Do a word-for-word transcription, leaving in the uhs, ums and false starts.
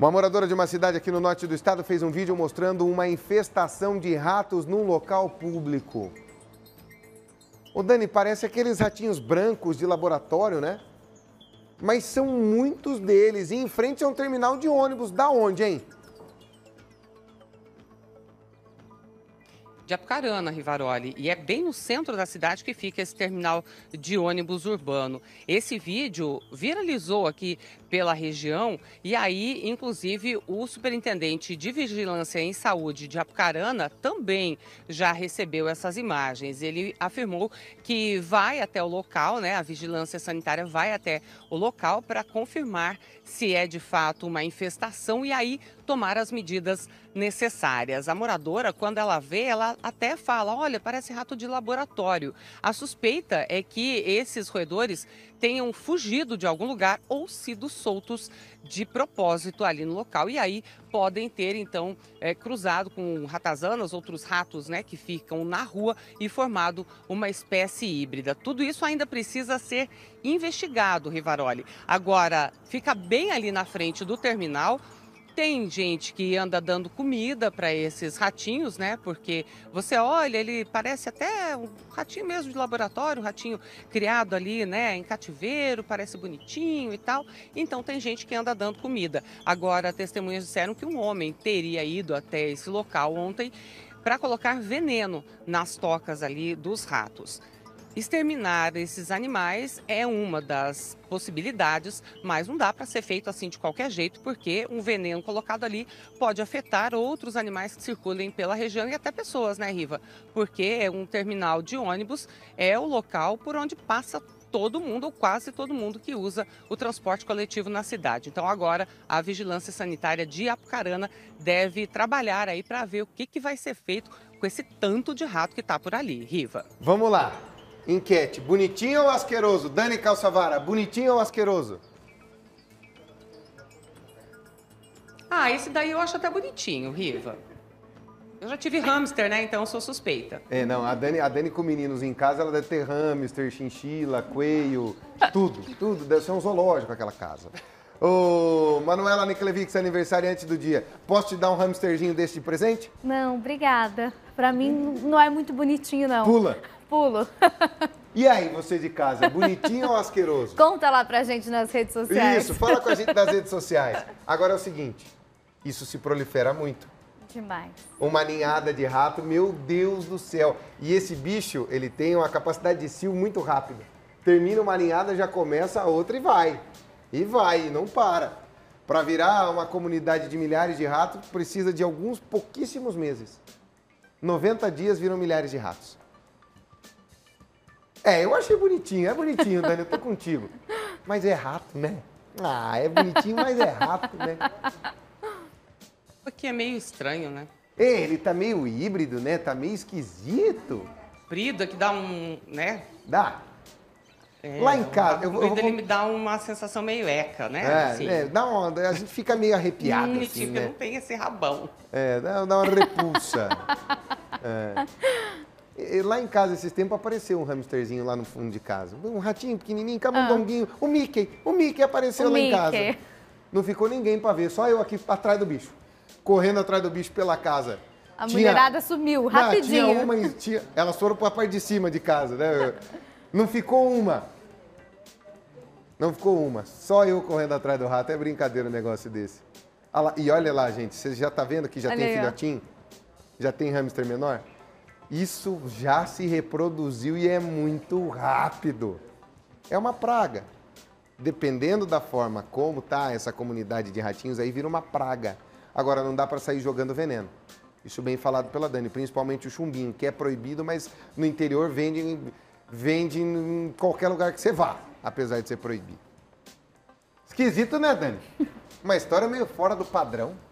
Uma moradora de uma cidade aqui no norte do estado fez um vídeo mostrando uma infestação de ratos num local público. Ô Dani, parece aqueles ratinhos brancos de laboratório, né? Mas são muitos deles e em frente a um terminal de ônibus. Da onde, hein? De Apucarana, Rivaroli, e é bem no centro da cidade que fica esse terminal de ônibus urbano. Esse vídeo viralizou aqui pela região e aí, inclusive, o superintendente de Vigilância em Saúde de Apucarana também já recebeu essas imagens. Ele afirmou que vai até o local, né? A Vigilância Sanitária vai até o local para confirmar se é de fato uma infestação e aí tomar as medidas necessárias. A moradora, quando ela vê, ela até fala, olha, parece rato de laboratório. A suspeita é que esses roedores tenham fugido de algum lugar ou sido soltos de propósito ali no local. E aí podem ter, então, é, cruzado com ratazanas, outros ratos, né, que ficam na rua e formado uma espécie híbrida. Tudo isso ainda precisa ser investigado, Rivaroli. Agora, fica bem ali na frente do terminal. Tem gente que anda dando comida para esses ratinhos, né? Porque você olha, ele parece até um ratinho mesmo de laboratório, um ratinho criado ali, né, em cativeiro, parece bonitinho e tal. Então tem gente que anda dando comida. Agora, testemunhas disseram que um homem teria ido até esse local ontem para colocar veneno nas tocas ali dos ratos. Exterminar esses animais é uma das possibilidades, mas não dá para ser feito assim de qualquer jeito, porque um veneno colocado ali pode afetar outros animais que circulem pela região e até pessoas, né, Riva? Porque é um terminal de ônibus, é o local por onde passa todo mundo, ou quase todo mundo, que usa o transporte coletivo na cidade. Então agora a Vigilância Sanitária de Apucarana deve trabalhar aí para ver o que, que vai ser feito com esse tanto de rato que está por ali, Riva. Vamos lá. Enquete, bonitinho ou asqueroso? Dani Calçavara, bonitinho ou asqueroso? Ah, esse daí eu acho até bonitinho, Riva. Eu já tive hamster, né? Então eu sou suspeita. É, não, a Dani, a Dani com meninos em casa, ela deve ter hamster, chinchila, coelho, tudo, tudo. Deve ser um zoológico aquela casa. Ô, Manuela Niklevic, aniversário antes do dia. Posso te dar um hamsterzinho desse de presente? Não, obrigada. Pra mim não é muito bonitinho, não. Pula. Pulo. E aí, você de casa, bonitinho ou asqueroso? Conta lá pra gente nas redes sociais. Isso, fala com a gente nas redes sociais. Agora é o seguinte, isso se prolifera muito. Demais. Uma ninhada de rato, meu Deus do céu. E esse bicho, ele tem uma capacidade de cio muito rápida. Termina uma ninhada, já começa a outra e vai. E vai, e não para. Para virar uma comunidade de milhares de ratos, precisa de alguns pouquíssimos meses. noventa dias viram milhares de ratos. É, eu achei bonitinho, é bonitinho, Dani, eu tô contigo. Mas é rato, né? Ah, é bonitinho, mas é rato, né? Aqui é meio estranho, né? É, ele tá meio híbrido, né? Tá meio esquisito. Comprido, que dá um, né? Dá. É, Lá em casa... Eu, eu, eu, ele me dá uma sensação meio eca, né? É, assim. é, dá uma, a gente fica meio arrepiado, hum, assim, tipo, né? não tem esse rabão. É, dá, dá uma repulsa. É. E, lá em casa, esses tempos, apareceu um hamsterzinho lá no fundo de casa. Um ratinho pequenininho, camundonguinho. Ah. O Mickey. O Mickey apareceu o lá Mickey. em casa. Não ficou ninguém pra ver, só eu aqui atrás do bicho. Correndo atrás do bicho pela casa. A tinha... mulherada sumiu, rapidinho. Não, tinha uma, tinha... Elas foram pra parte de cima de casa, né? Não ficou uma. Não ficou uma. Só eu correndo atrás do rato. É brincadeira um negócio desse. E olha lá, gente. Você já tá vendo que já olha tem aí, filhotinho? Já tem hamster menor? Isso já se reproduziu e é muito rápido. É uma praga. Dependendo da forma como tá essa comunidade de ratinhos, aí vira uma praga. Agora, não dá para sair jogando veneno. Isso bem falado pela Dani, principalmente o chumbinho, que é proibido, mas no interior vende, vende em qualquer lugar que você vá, apesar de ser proibido. Esquisito, né, Dani? Uma história meio fora do padrão.